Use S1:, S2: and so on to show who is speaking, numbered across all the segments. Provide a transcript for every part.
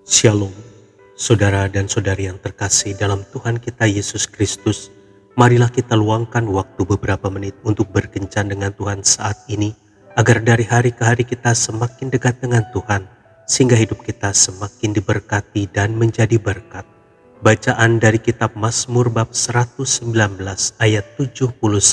S1: Shalom, saudara dan saudari yang terkasih dalam Tuhan kita Yesus Kristus. Marilah kita luangkan waktu beberapa menit untuk berkencan dengan Tuhan saat ini, agar dari hari ke hari kita semakin dekat dengan Tuhan, sehingga hidup kita semakin diberkati dan menjadi berkat. Bacaan dari kitab Mazmur bab 119 ayat 71.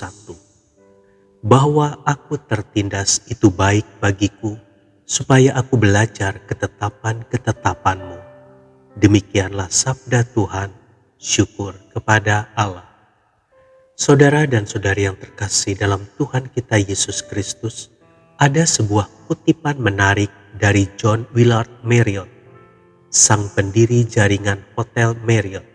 S1: Bahwa aku tertindas itu baik bagiku, supaya aku belajar ketetapan-ketetapan-Mu. Demikianlah sabda Tuhan, syukur kepada Allah. Saudara dan saudari yang terkasih dalam Tuhan kita Yesus Kristus, ada sebuah kutipan menarik dari John Willard Marriott, sang pendiri jaringan Hotel Marriott.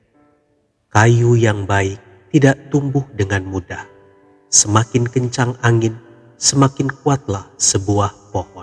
S1: Kayu yang baik tidak tumbuh dengan mudah. Semakin kencang angin, semakin kuatlah sebuah pohon.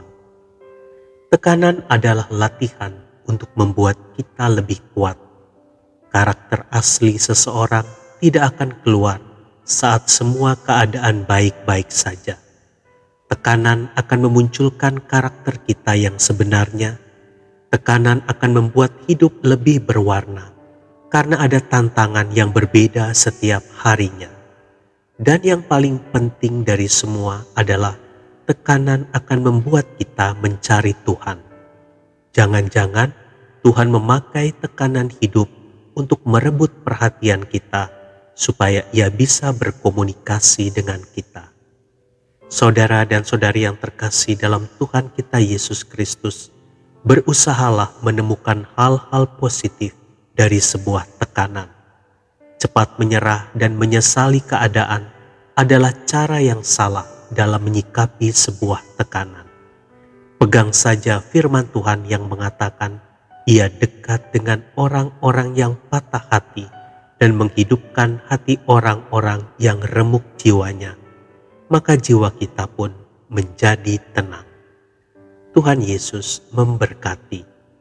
S1: Tekanan adalah latihan untuk membuat kita lebih kuat. Karakter asli seseorang tidak akan keluar saat semua keadaan baik-baik saja. Tekanan akan memunculkan karakter kita yang sebenarnya. Tekanan akan membuat hidup lebih berwarna, karena ada tantangan yang berbeda setiap harinya. Dan yang paling penting dari semua adalah tekanan akan membuat kita mencari Tuhan. Jangan-jangan Tuhan memakai tekanan hidup untuk merebut perhatian kita, supaya Ia bisa berkomunikasi dengan kita. Saudara dan saudari yang terkasih dalam Tuhan kita Yesus Kristus, berusahalah menemukan hal-hal positif dari sebuah tekanan. Cepat menyerah dan menyesali keadaan adalah cara yang salah dalam menyikapi sebuah tekanan. Pegang saja firman Tuhan yang mengatakan, Ia dekat dengan orang-orang yang patah hati dan menghidupkan hati orang-orang yang remuk jiwanya. Maka jiwa kita pun menjadi tenang. Tuhan Yesus memberkati.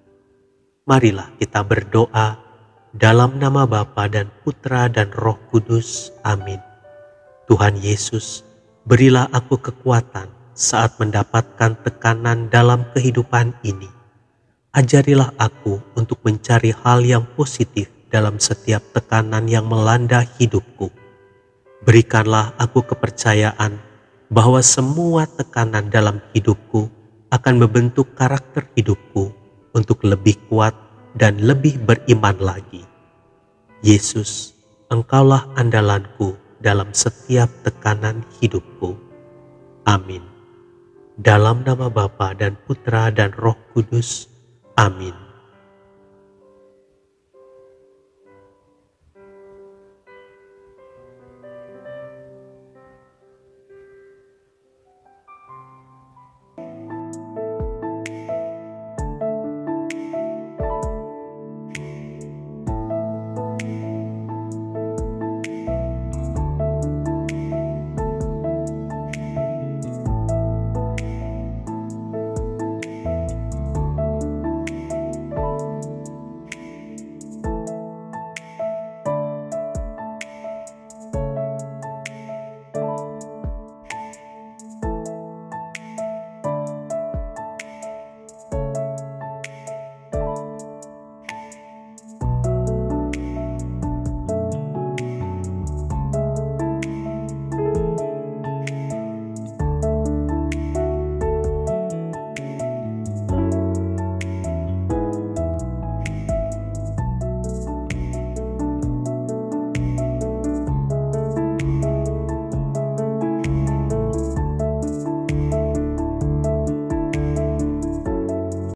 S1: Marilah kita berdoa dalam nama Bapa dan Putra dan Roh Kudus. Amin. Tuhan Yesus, berilah aku kekuatan saat mendapatkan tekanan dalam kehidupan ini. Ajarilah aku untuk mencari hal yang positif dalam setiap tekanan yang melanda hidupku. Berikanlah aku kepercayaan bahwa semua tekanan dalam hidupku akan membentuk karakter hidupku untuk lebih kuat dan lebih beriman lagi. Yesus, Engkaulah andalanku dalam setiap tekanan hidupku. Amin. Dalam nama Bapa dan Putra dan Roh Kudus. Amin.